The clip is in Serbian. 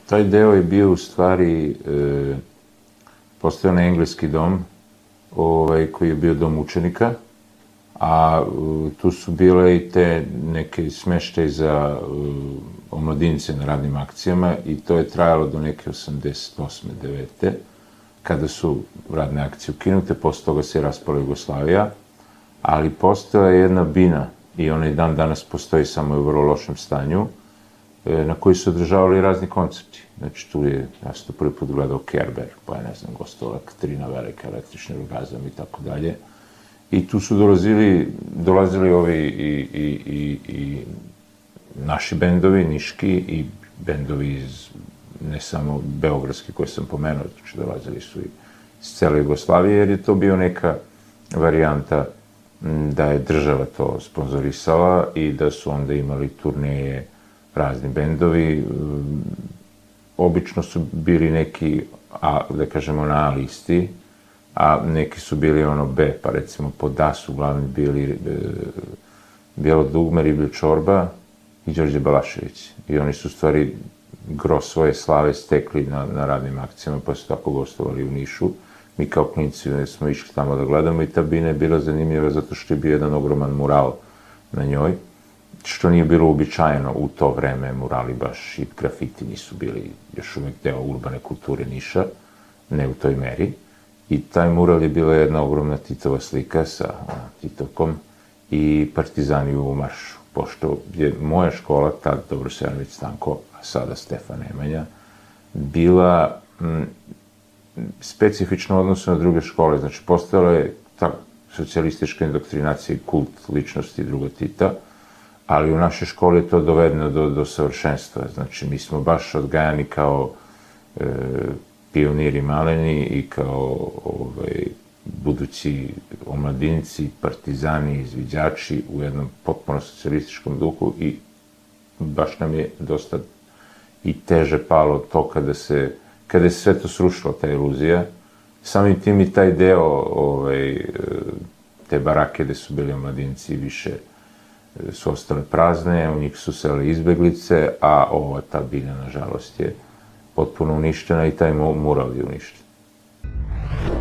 Taj deo je bio u stvari, postojao na engleski dom, koji je bio dom učenika, a tu su bile i te neke smeštaje za omladince na radnim akcijama i to je trajalo do neke 88. 9. kada su radne akcije ukinute, posle toga se je raspala Jugoslavija, ali postojala je jedna bina i ona i dan danas postoji, samo je u vrlo lošem stanju, na koji su održavali razni koncepti. Znači, tu je, ja sam to prvi put gledao Kerber, pa je, ne znam, gostovala Katrina Velika, Električni orgazam i tako dalje. I tu su dolazili ovi i naši bendovi, niški, i bendovi iz, ne samo beogradski koje sam pomenuo, znači dolazili su i iz cele Jugoslavije, jer je to bio neka varijanta da je država to sponzorisala i da su onda imali turneje razni bendovi. Obično su bili neki, da kažemo, na A listi, a neki su bili ono B, pa recimo po Da su glavni bili Bijelo dugme, Riblja čorba i Đorđe Balašević. I oni su u stvari gro svoje slave stekli na radnim akcijama, pa su tako gostovali u Nišu. Mi kao klinci smo išli tamo da gledamo i ta bina je bila zanimljiva zato što je bio jedan ogroman mural na njoj, što nije bilo uobičajeno u to vreme. Murali baš i grafiti nisu bili još uvek deo urbane kulture Niša, ne u toj meri. I taj mural je bila jedna ogromna Titova slika sa Titovkom i Partizani u maršu. Pošto je moja škola, tad Dobrosav Janović Stanko, a sada Stefan Nemanja, bila specifična u odnosu na druge škole. Znači, postojala je ta socijalistička indoktrinacija i kult ličnosti druga Tita, ali u našoj školi je to dovedeno do savršenstva. Znači, mi smo baš odgajani kao pioniri maleni i kao budući omladinci, partizani, izviđači u jednom potpuno socijalističkom duhu i baš nam je dosta i teže palo to kada je sve to srušilo, ta iluzija. Samim tim i taj deo te barake gde su bili omladinci više su ostale prazne, u njih su sele izbeglice, a ta bina, nažalost, je potpuno uništena i taj mural je uništen.